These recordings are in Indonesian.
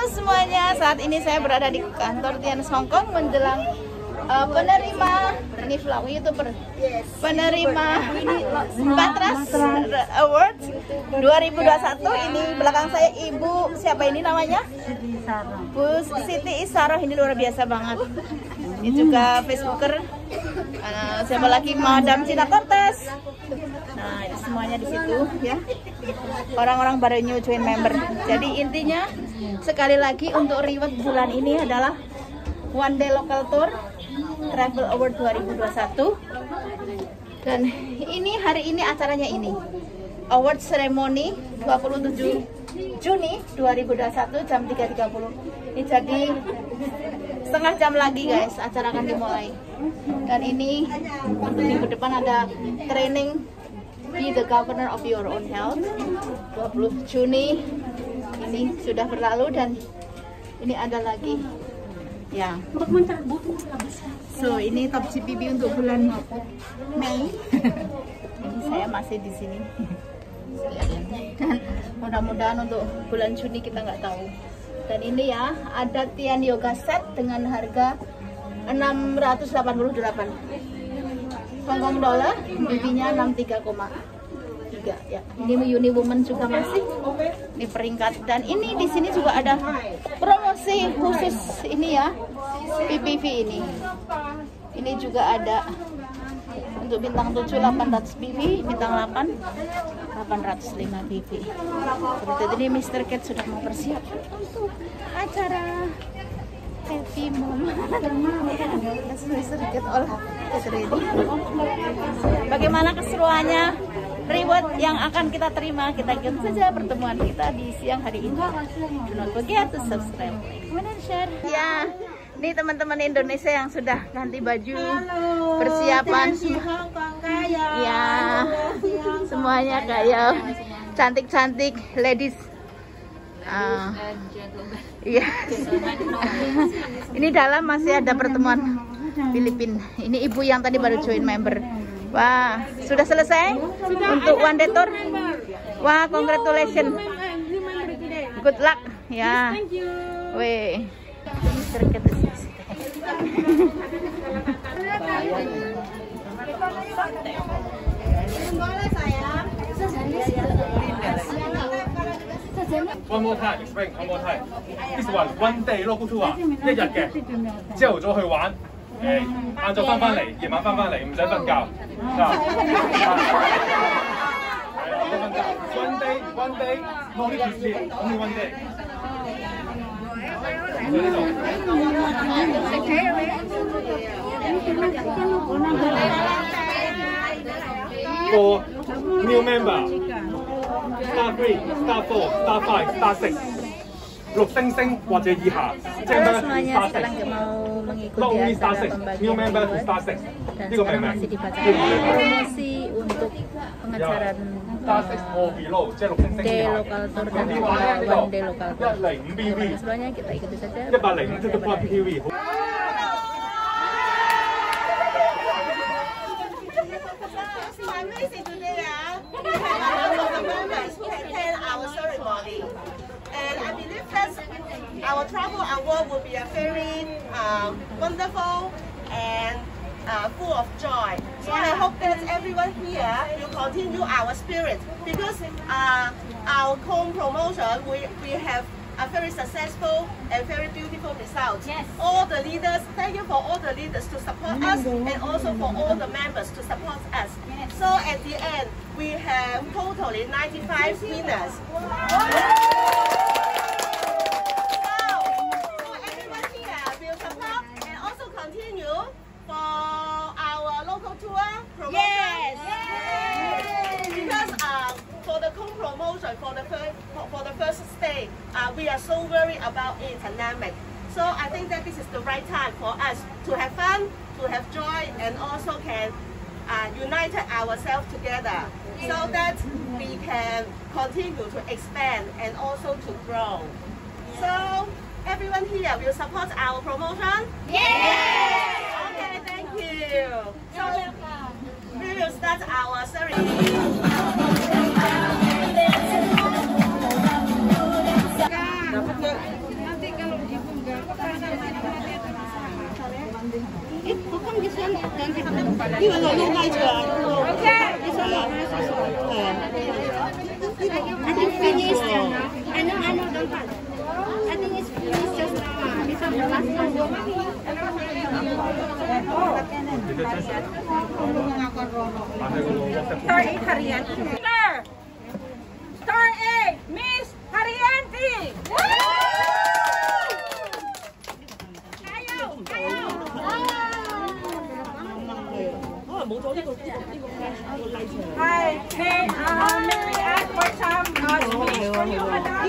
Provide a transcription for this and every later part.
semuanya, saat ini saya berada di kantor Tian's Hong Kong menjelang penerima, ini vlog YouTuber, penerima Batras Awards 2021. Ini belakang saya Ibu, siapa ini namanya? Bu Siti Isaroh, ini luar biasa banget. Ini juga Facebooker. Siapa lagi? Madam Cina Cortez. Nah, itu semuanya di situ ya. Orang-orang baru new join member. Jadi intinya sekali lagi untuk reward bulan ini adalah One Day Local Tour Travel Award 2021. Dan ini hari ini acaranya ini. Award Ceremony 27 Juni 2021 jam 3.30. Ini jadi setengah jam lagi guys, acara akan dimulai. Dan ini untuk minggu depan ada training Be the Governor of Your Own Health 20 Juni. Ini sudah berlalu dan ini ada lagi ya. So ini top GPB untuk bulan Mei. Ini saya masih di sini. Dan mudah-mudahan untuk bulan Juni kita nggak tahu. Dan ini ya ada Tian Yoga Set dengan harga 688 Hongkong dollar, BB-nya 63,3 ya. Ini Uni Woman juga masih di peringkat. Dan ini di sini juga ada promosi khusus ini ya, PPV ini. Ini juga ada untuk bintang 7 800 PV, bintang 8 805 PV. Seperti ini Mr. Cat sudah mempersiapkan untuk acara Happy Mom. Mr. Cat all ready. Bagaimana keseruannya? Reward yang akan kita terima, kita ikuti saja pertemuan kita di siang hari ini. Do not forget to subscribe, like, comment, and share. Ya, ini teman-teman Indonesia yang sudah ganti baju, persiapan. Ya, semuanya kayak cantik-cantik ladies. Iya. Ini dalam masih ada pertemuan Filipina. Ini ibu yang tadi baru join member. Wah, sudah selesai untuk One Day Tour. Wah, congratulations. Good luck. Ya. Weh. One more time, explain one more time. This one day local tour 1日嘅，朝頭早去玩，晏晝翻返嚟，夜晚翻返嚟，唔使瞓覺。係啊，唔使瞓覺。One day, no need to sleep, only one day。For new member。Star 3, Star 4, Star 5, Star 6 6 星或者以下，即係 Star 6 Not only Star 6 New member to Star 6 呢個明唔明？ promosi untuk pengajaran Star 6 or below 即係6星以下。 Day Local Tour dan One Day Local Tour. 105 PV Semuanya kita ikuti saja. 105 to the point PV。 And I believe that our travel award will be a very wonderful and full of joy. So I hope that everyone here will continue our spirit because our home promotion we have a very successful and very beautiful result. Yes. All the leaders, thank you for all the leaders to support us and also for all the members to support us. Yes. So at the end, we have totally 95 winners. So everyone here will support and also continue for our local tour promotion. Yes. Yes. Because for the promotion for the first stay, we are so worried about it pandemic. So I think that this is the right time for us to have fun, to have joy, and also can unite ourselves together so that we can continue to expand and also to grow. So everyone here will support our promotion? Yes! Okay, thank you. So we will start our ceremony. How come this one don't have This one got no lights, Okay. this one? I think finished. I know, don't touch. I think it's finished just now. This one the last one. Star 8 Haryanti. Star 8 Miss Haryanti. Hi, may we ask for some speech from you, madam?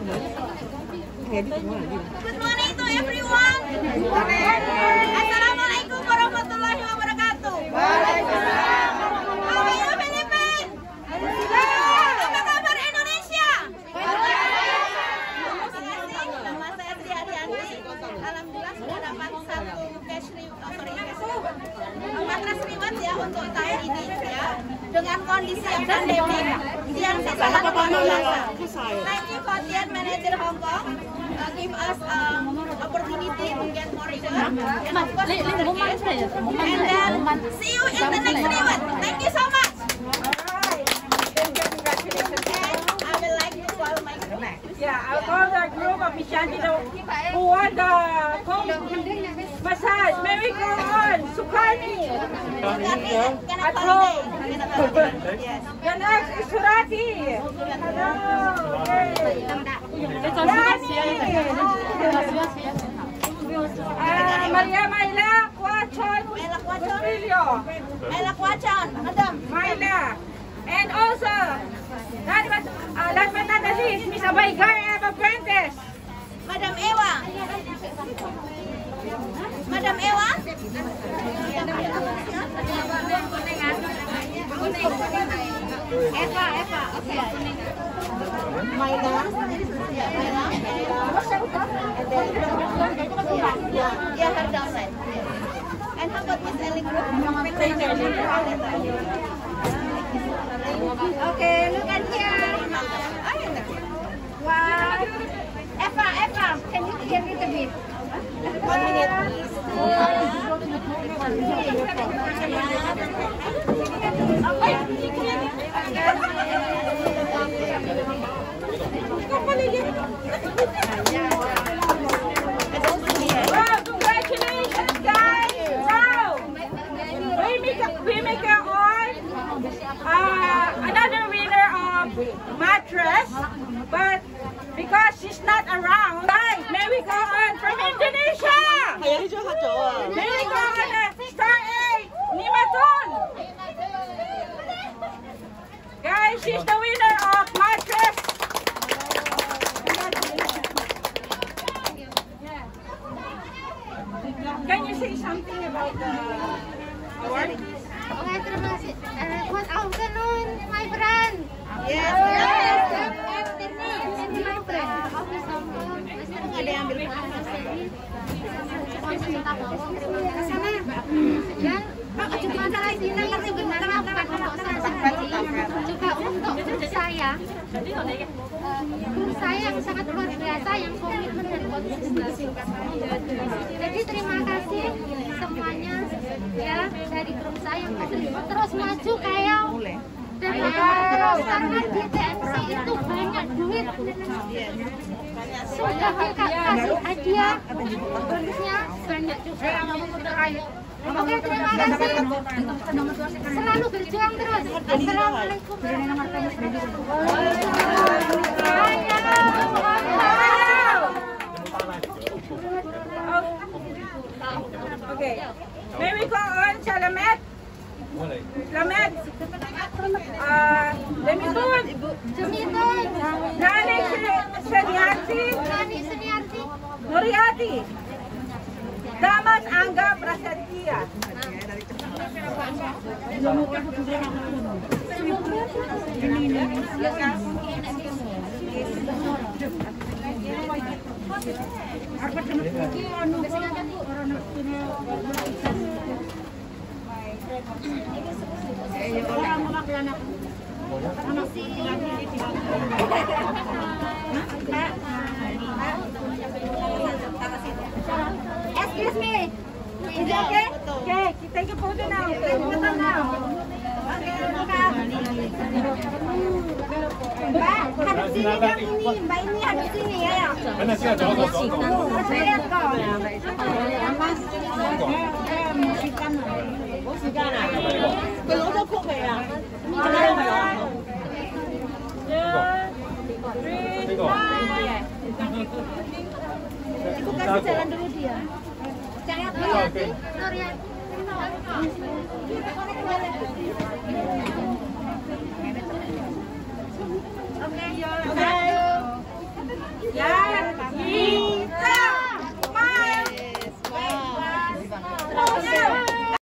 Good morning to everyone. Assalamualaikum warahmatullahi wabarakatuh. Waalaikumsalam. How are you, Philippines? Apa kabar Indonesia? Terima kasih. Nama saya Sri Haryanti. Alhamdulillah sudah dapat satu matras reward ya untuk tahun ini ya. Dengan kondisi yang pandemi yang sangat luar biasa. Thank you for Tian Manager Hong Kong. Give us opportunity to get more reward and of course and then see you in the next reward. Thank you so much. And I would like to call my group. Yeah, I'll call the group of Mishanti who won the massage. May we go on? Sukani. At home. Yes. The next is Surati. Hello. Maria Maila Kwachon. Ella Kwachon, madam. Maila. And also, last but not the least, Miss Abaygay Eva Fuentes. Madam Ewa. Madam Ewa. Eva. Okay. Maila. Yeah, her downside. And how about Miss Ellie Group? Okay, look at here. Wow. Eva, can you hear me a bit? 1 minute, please. Wow, congratulations, guys! Wow! We make another winner of mattress, but because she's not around, guys, may we go on from Indonesia! May we go on Star 8, Nimatun! Guys, she's the winner of mattress. Can you say something about the award? Okay, terima kasih. Good afternoon, my friend. Yes. And my friend. Ada yang ambil. Dan terima kasih sebenarnya juga untuk grup saya. Grup saya yang sangat luar biasa, yang komitmen dan konsisten. Jadi terima kasih semuanya ya dari grup saya yang terus maju kayak dan terus karena di TMC itu banyak duit. Sudah kasih hadiah, bonusnya banyak juga. Oke, terima kasih. Selalu berjuang terus. Assalamualaikum. Okay. May we go on Salamet? Salamet. Lemitun. Jumitun. Nani Seniati. Nuriati. Damas Angga Prasetya. Excuse me. Is it okay? Okay, take a photo now. Take a photo now. Okay, Mbak, hadap sini dong ini. Mbak ini hadap sini ya. Mana sih ada orang? Saya lihat kok. Musikan. Musikan啊？佢攞咗曲未啊？ 呢個。 Aku kasih jalan dulu dia. Jangan